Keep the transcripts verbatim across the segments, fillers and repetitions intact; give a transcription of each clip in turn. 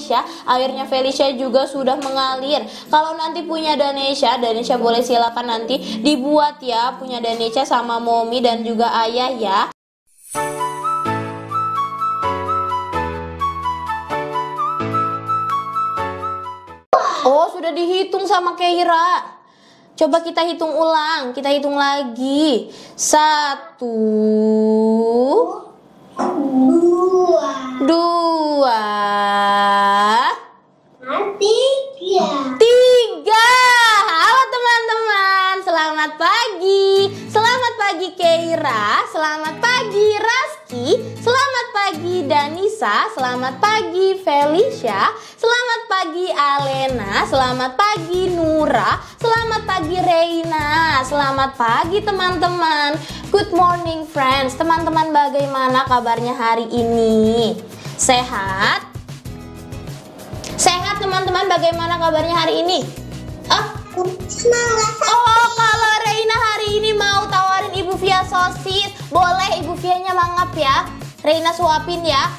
Felicia, airnya Felicia juga sudah mengalir. Kalau nanti punya Danesha, Danesha boleh silakan nanti dibuat ya, punya Danesha sama Mommy dan juga ayah ya. Oh, sudah dihitung sama Keira. Coba kita hitung ulang, kita hitung lagi. Satu, Dua. dua, Tiga. tiga. Halo teman-teman, selamat pagi. Selamat pagi Keira, selamat pagi Raski, selamat pagi Danisa, selamat pagi Felicia, selamat pagi Alena, selamat pagi Nura, selamat pagi Reina, selamat pagi teman-teman. Good morning friends. Teman-teman, bagaimana kabarnya hari ini? Sehat? Sehat teman-teman, bagaimana kabarnya hari ini? Oh, Semangat. oh kalau Reina hari ini mau tawarin Ibu Via sosis, boleh Ibu Vianya mangap ya. Reina suapin ya.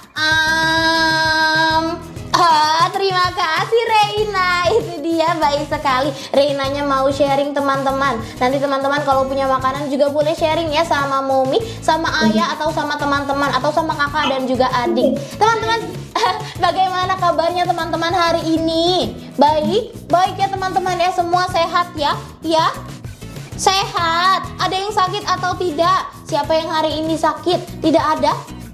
Um, ah, terima kasih Reina. Itu dia, baik sekali. Reinanya mau sharing teman-teman. Nanti teman-teman kalau punya makanan juga boleh sharing ya sama Mommy, sama ayah, atau sama teman-teman, atau sama kakak dan juga adik. Teman-teman, bagaimana kabarnya teman-teman hari ini? Baik, baik ya teman-teman ya, semua sehat ya? Ya? Sehat. Ada yang sakit atau tidak? Siapa yang hari ini sakit? Tidak ada?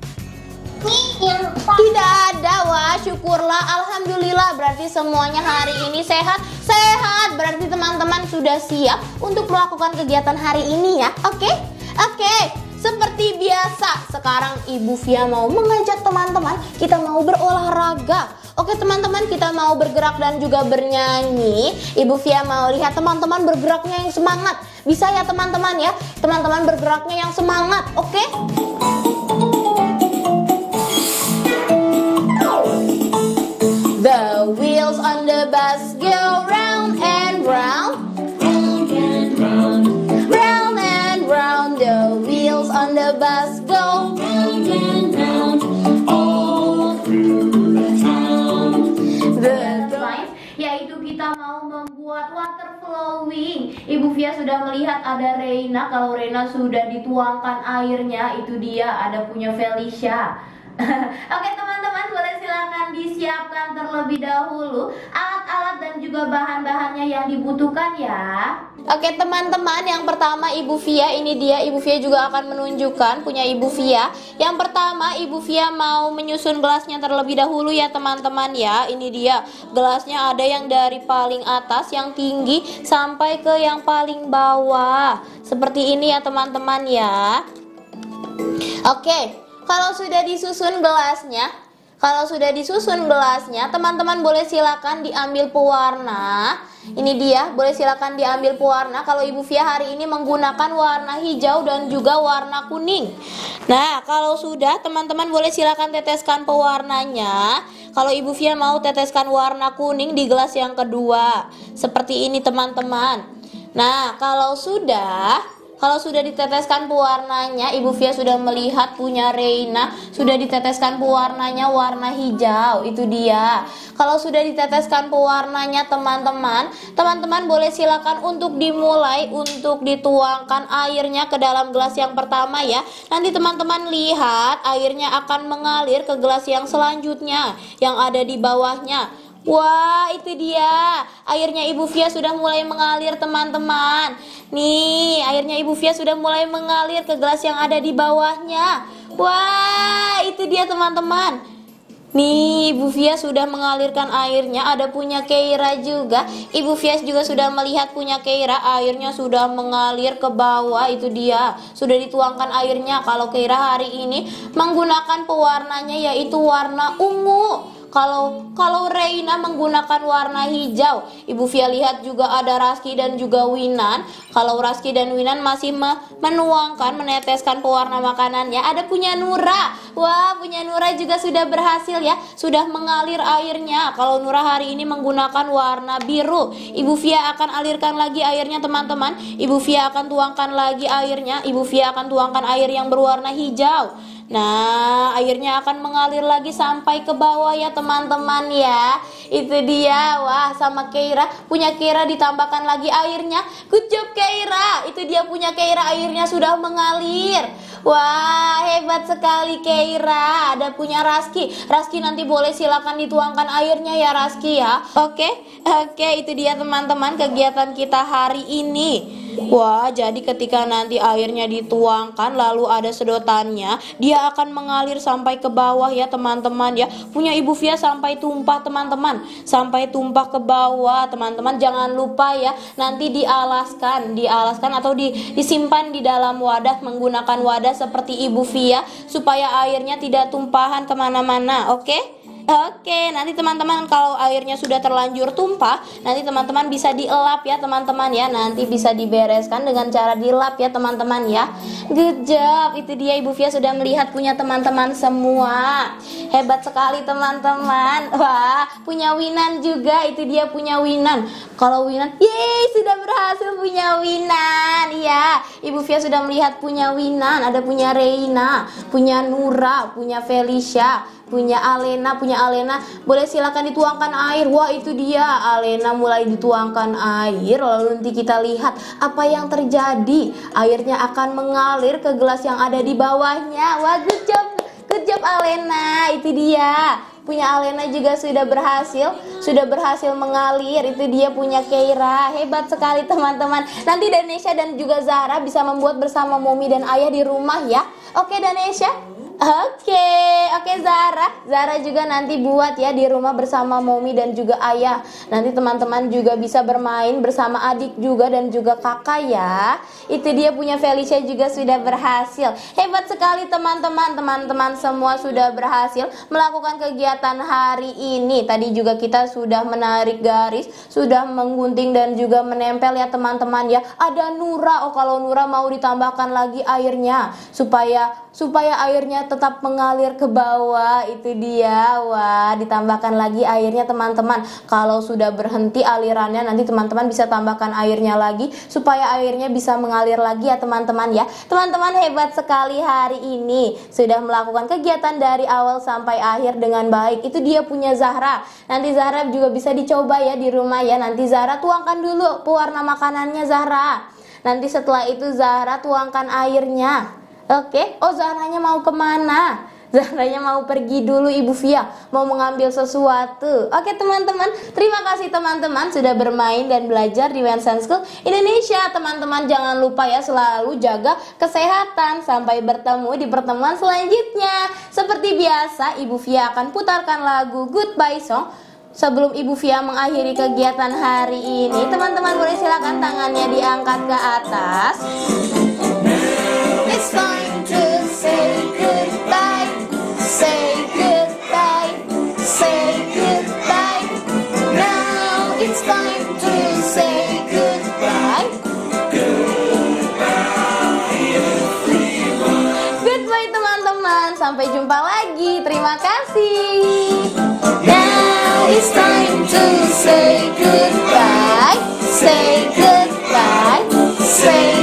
Tidak ada. Wah, syukurlah, alhamdulillah. Berarti semuanya hari ini sehat. Sehat berarti teman-teman sudah siap untuk melakukan kegiatan hari ini ya. Oke? Oke. Seperti biasa, sekarang Ibu Via mau mengajak teman-teman, kita mau berolahraga. Oke teman-teman, kita mau bergerak dan juga bernyanyi. Ibu Via mau lihat teman-teman bergeraknya yang semangat. Bisa ya teman-teman ya? Teman-teman bergeraknya yang semangat, oke? The wheels on the bus go round and round. Round and round, the wheels on the bus go round and round all through the town. The science, yaitu kita mau membuat water flowing. Ibu Via sudah melihat ada Reina. Kalau Reina sudah dituangkan airnya, itu dia ada punya Felicia. Oke teman-teman, boleh silakan disiapkan terlebih dahulu alat-alat dan juga bahan-bahannya yang dibutuhkan ya. Oke teman-teman, yang pertama Ibu Via, ini dia Ibu Via juga akan menunjukkan punya Ibu Via. Yang pertama Ibu Via mau menyusun gelasnya terlebih dahulu ya teman-teman ya. Ini dia gelasnya, ada yang dari paling atas yang tinggi sampai ke yang paling bawah. Seperti ini ya teman-teman ya. Oke. Kalau sudah disusun gelasnya, kalau sudah disusun gelasnya, teman-teman boleh silakan diambil pewarna. Ini dia, boleh silakan diambil pewarna. Kalau Ibu Via hari ini menggunakan warna hijau dan juga warna kuning. Nah, kalau sudah, teman-teman boleh silakan teteskan pewarnanya. Kalau Ibu Via mau teteskan warna kuning di gelas yang kedua, seperti ini teman-teman. Nah, kalau sudah Kalau sudah diteteskan pewarnanya, Ibu Via sudah melihat punya Reina sudah diteteskan pewarnanya warna hijau, itu dia. Kalau sudah diteteskan pewarnanya teman-teman, teman-teman boleh silakan untuk dimulai untuk dituangkan airnya ke dalam gelas yang pertama ya. Nanti teman-teman lihat airnya akan mengalir ke gelas yang selanjutnya yang ada di bawahnya. Wah, itu dia. Airnya Ibu Via sudah mulai mengalir teman-teman. Nih, airnya Ibu Via sudah mulai mengalir ke gelas yang ada di bawahnya. Wah, itu dia teman-teman. Nih, Ibu Via sudah mengalirkan airnya. Ada punya Keira juga. Ibu Via juga sudah melihat punya Keira. Airnya sudah mengalir ke bawah. Itu dia, sudah dituangkan airnya. Kalau Keira hari ini menggunakan pewarnanya yaitu warna ungu. Kalau kalau Reina menggunakan warna hijau. Ibu Via lihat juga ada Raski dan juga Winan. Kalau Raski dan Winan masih me menuangkan, meneteskan pewarna makanannya. Ada punya Nura. Wah, punya Nura juga sudah berhasil ya. Sudah mengalir airnya. Kalau Nura hari ini menggunakan warna biru. Ibu Via akan alirkan lagi airnya teman-teman. Ibu Via akan tuangkan lagi airnya. Ibu Via akan tuangkan air yang berwarna hijau. Nah, airnya akan mengalir lagi sampai ke bawah ya teman-teman ya. Itu dia. Wah, sama Keira, punya Keira ditambahkan lagi airnya. Good job Keira. Itu dia punya Keira, airnya sudah mengalir. Wah, hebat sekali Keira. Ada punya Raski. Raski nanti boleh silakan dituangkan airnya ya Raski ya. Oke. Oke, itu dia teman-teman kegiatan kita hari ini. Wah, jadi ketika nanti airnya dituangkan lalu ada sedotannya, dia akan mengalir sampai ke bawah ya teman-teman ya. Punya Ibu Via sampai tumpah teman-teman, sampai tumpah ke bawah teman-teman. Jangan lupa ya, nanti dialaskan, dialaskan atau di, disimpan di dalam wadah menggunakan wadah seperti Ibu Via supaya airnya tidak tumpahan kemana-mana. Oke? Oke, nanti teman-teman kalau airnya sudah terlanjur tumpah, nanti teman-teman bisa dielap ya teman-teman ya. Nanti bisa dibereskan dengan cara dilap ya teman-teman ya. Good job, itu dia Ibu Via sudah melihat punya teman-teman semua. Hebat sekali teman-teman. Wah, punya Winan juga, itu dia punya Winan. Kalau Winan, yeay sudah berhasil punya Winan ya. Ibu Via sudah melihat punya Winan, ada punya Reina, punya Nura, punya Felicia, punya Alena, punya Alena. Boleh silakan dituangkan air. Wah, itu dia Alena mulai dituangkan air. Lalu nanti kita lihat apa yang terjadi. Airnya akan mengalir ke gelas yang ada di bawahnya. Wah, good job. Good job Alena. Itu dia. Punya Alena juga sudah berhasil, sudah berhasil mengalir. Itu dia punya Keira. Hebat sekali teman-teman. Nanti Danesha dan juga Zahra bisa membuat bersama Mommy dan Ayah di rumah ya. Oke Danesha? Oke, oke Zahra, Zahra juga nanti buat ya di rumah bersama Mommy dan juga Ayah. Nanti teman-teman juga bisa bermain bersama adik juga dan juga kakak ya. Itu dia punya Felicia juga sudah berhasil. Hebat sekali teman-teman, teman-teman semua sudah berhasil melakukan kegiatan hari ini. Tadi juga kita sudah menarik garis, sudah menggunting dan juga menempel ya teman-teman ya. Ada Nura, oh kalau Nura mau ditambahkan lagi airnya supaya supaya airnya tetap mengalir ke bawah. Itu dia. Wah, ditambahkan lagi airnya teman-teman. Kalau sudah berhenti alirannya, nanti teman-teman bisa tambahkan airnya lagi supaya airnya bisa mengalir lagi ya teman-teman ya. Teman-teman hebat sekali hari ini, sudah melakukan kegiatan dari awal sampai akhir dengan baik. Itu dia punya Zahra. Nanti Zahra juga bisa dicoba ya di rumah ya. Nanti Zahra tuangkan dulu pewarna makanannya Zahra. Nanti setelah itu Zahra tuangkan airnya. Oke, oh Zahranya mau kemana? Zahranya mau pergi dulu Ibu Via, mau mengambil sesuatu. Oke teman-teman, terima kasih teman-teman sudah bermain dan belajar di Wensan School Indonesia. Teman-teman jangan lupa ya selalu jaga kesehatan. Sampai bertemu di pertemuan selanjutnya. Seperti biasa Ibu Via akan putarkan lagu Goodbye Song sebelum Ibu Via mengakhiri kegiatan hari ini. Teman-teman boleh silakan tangannya diangkat ke atas. It's time to say goodbye, say goodbye, say goodbye. Now it's time to say goodbye. Goodbye everyone. Goodbye teman-teman, sampai jumpa lagi. Terima kasih. Now it's time to say goodbye, say goodbye, say